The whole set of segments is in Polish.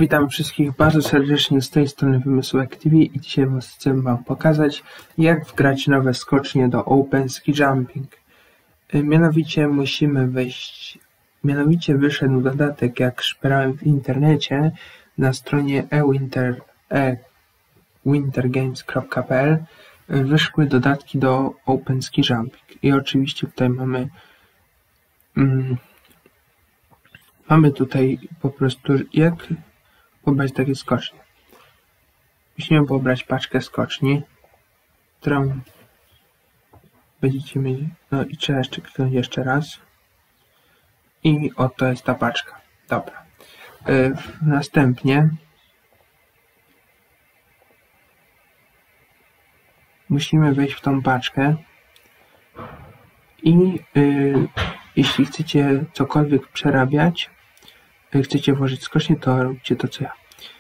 Witam wszystkich bardzo serdecznie z tej strony Wymysłek TV i dzisiaj chcę Wam pokazać, jak wgrać nowe skocznie do OpenSki Jumping. Mianowicie wyszedł dodatek, jak szperałem w internecie, na stronie wintergames.pl wyszły dodatki do OpenSki Jumping i oczywiście tutaj mamy tutaj po prostu jak pobrać takie skocznie. Musimy pobrać paczkę skoczni, którą będziecie mieli. No i trzeba jeszcze kliknąć jeszcze raz. I oto jest ta paczka. Dobra. Następnie musimy wejść w tą paczkę i jeśli chcecie cokolwiek przerabiać, chcecie włożyć skocznie, to róbcie to co ja.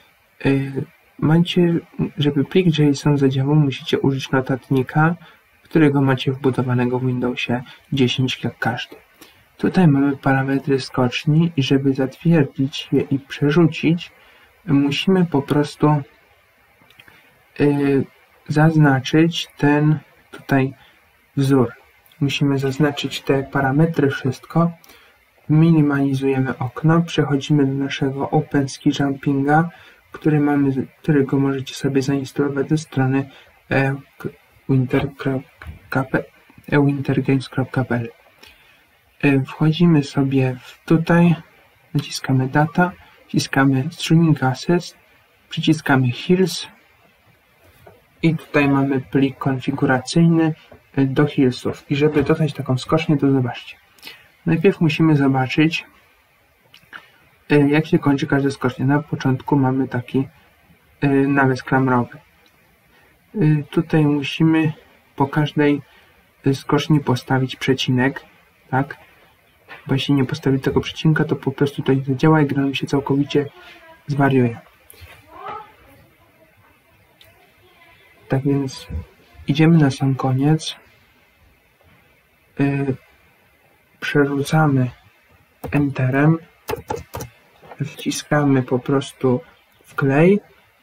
Żeby plik JSON zadziałał, musicie użyć notatnika, którego macie wbudowanego w Windowsie 10 jak każdy. Tutaj mamy parametry skoczni i żeby zatwierdzić je i przerzucić, musimy po prostu zaznaczyć ten tutaj wzór. Musimy zaznaczyć te parametry, wszystko. Minimalizujemy okno, przechodzimy do naszego OpenSki Jumpinga, którego możecie sobie zainstalować ze strony wintergames.pl. Wchodzimy sobie tutaj, naciskamy Data, wciskamy Streaming Assets, przyciskamy Hills i tutaj mamy plik konfiguracyjny do Hillsów. I żeby dodać taką skocznię, to zobaczcie. Najpierw musimy zobaczyć, jak się kończy każda skocznia. Na początku mamy taki nawias klamrowy. Tutaj musimy po każdej skoczni postawić przecinek, tak? Bo jeśli nie postawi tego przecinka, to po prostu to nie zadziała i gra nam się całkowicie zwariuje. Tak więc idziemy na sam koniec. Przerzucamy Enterem, wciskamy po prostu wklej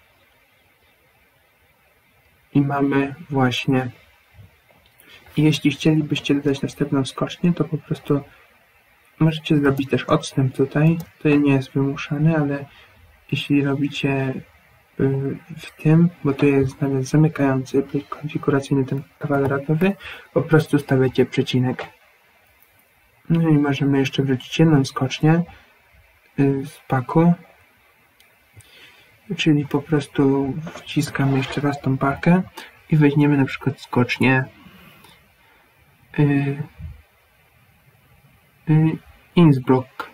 i mamy właśnie. I jeśli chcielibyście dodać następną skocznię, to po prostu możecie zrobić też odstęp tutaj. To nie jest wymuszane, ale jeśli robicie w tym, bo to jest nawet zamykający plik konfiguracyjny, ten kwadratowy, po prostu stawiacie przecinek. No i możemy jeszcze wrzucić jedną skocznię z paku, czyli po prostu wciskamy jeszcze raz tą pakę i weźmiemy na przykład skocznię Innsbruck.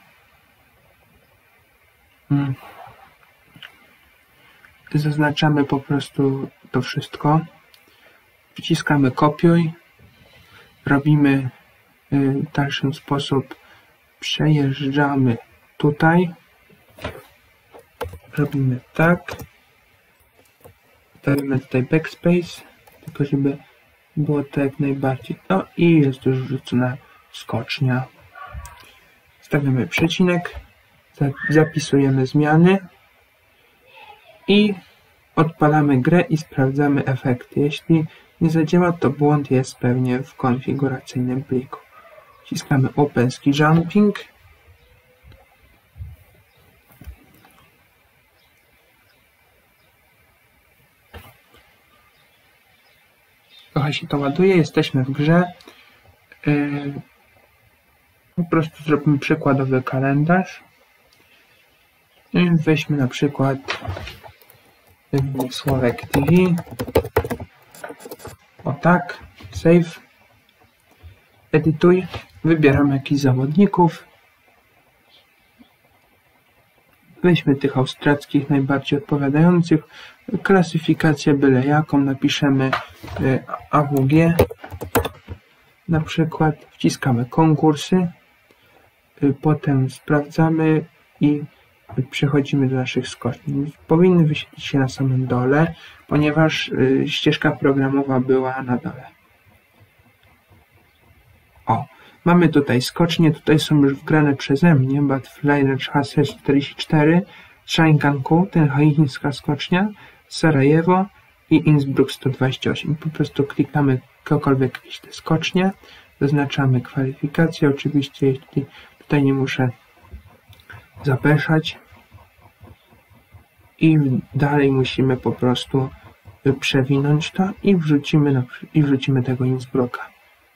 Zaznaczamy po prostu to wszystko, wciskamy kopiuj, robimy w dalszy sposób, przejeżdżamy tutaj, robimy tak, dajemy tutaj backspace, tylko żeby było to jak najbardziej, no i jest już wrzucona skocznia. Stawiamy przecinek, zapisujemy zmiany i odpalamy grę i sprawdzamy efekty. Jeśli nie zadziała, to błąd jest pewnie w konfiguracyjnym pliku. Wciskamy OpenSki Jumping. Trochę się to ładuje, jesteśmy w grze. Po prostu zrobimy przykładowy kalendarz. Weźmy na przykład Wymysłek TV. O tak, save. Edytuj. Wybieramy jakichś zawodników. Weźmy tych austriackich najbardziej odpowiadających. Klasyfikację byle jaką. Napiszemy AWG. Na przykład wciskamy konkursy. Potem sprawdzamy i przechodzimy do naszych skoczni. Powinny wyświetlić się na samym dole, ponieważ ścieżka programowa była na dole. O, mamy tutaj skocznie, tutaj są już wgrane przeze mnie Butterfly HC44, Szajnkanku, ten chińska skocznia, Sarajewo i Innsbruck 128. Po prostu klikamy jakiekolwiek jakieś te skocznie, zaznaczamy kwalifikacje, oczywiście jeśli tutaj nie muszę zapeszać i dalej musimy po prostu przewinąć to i wrzucimy tego Innsbrucka.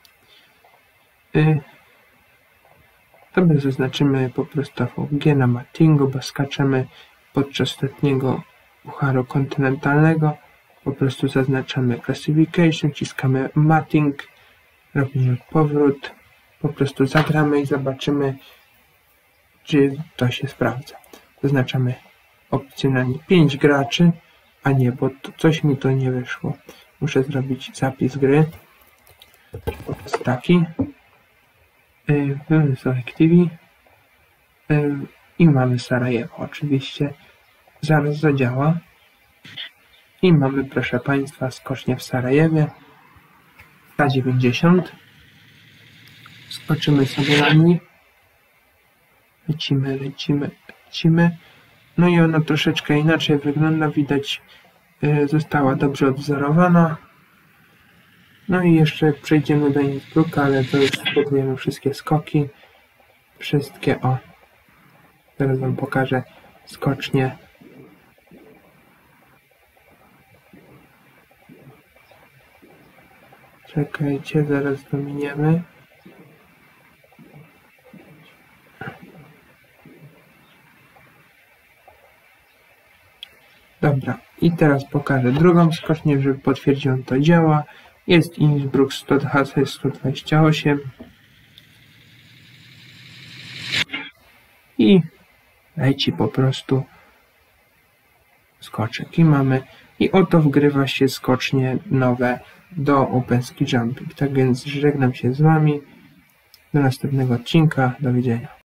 Sobie zaznaczymy po prostu VG na mattingu, bo skaczemy podczas ostatniego pucharu kontynentalnego. Po prostu zaznaczamy classification, wciskamy matting, robimy powrót, po prostu zagramy i zobaczymy, czy to się sprawdza. Zaznaczamy opcjonalnie 5 graczy, a nie, bo coś mi to nie wyszło. Muszę zrobić zapis gry. Po prostu taki. Selective i mamy Sarajewo. Oczywiście zaraz zadziała. I mamy, proszę Państwa, skocznię w Sarajewie. K90. Skoczymy sobie na niej. Lecimy. No i ona troszeczkę inaczej wygląda. Widać, została dobrze odwzorowana. No i jeszcze przejdziemy do Innsbrucka, ale to już spróbujemy wszystkie skoki. Wszystkie, o. Zaraz Wam pokażę skocznie. Czekajcie, zaraz to miniemy. Dobra, i teraz pokażę drugą skocznię, żeby potwierdziłem, to działa. Jest Innsbruck 128 i leci po prostu skoczek i mamy, i oto wgrywa się skocznie nowe do Open Ski Jumping. Tak więc żegnam się z Wami, do następnego odcinka, do widzenia.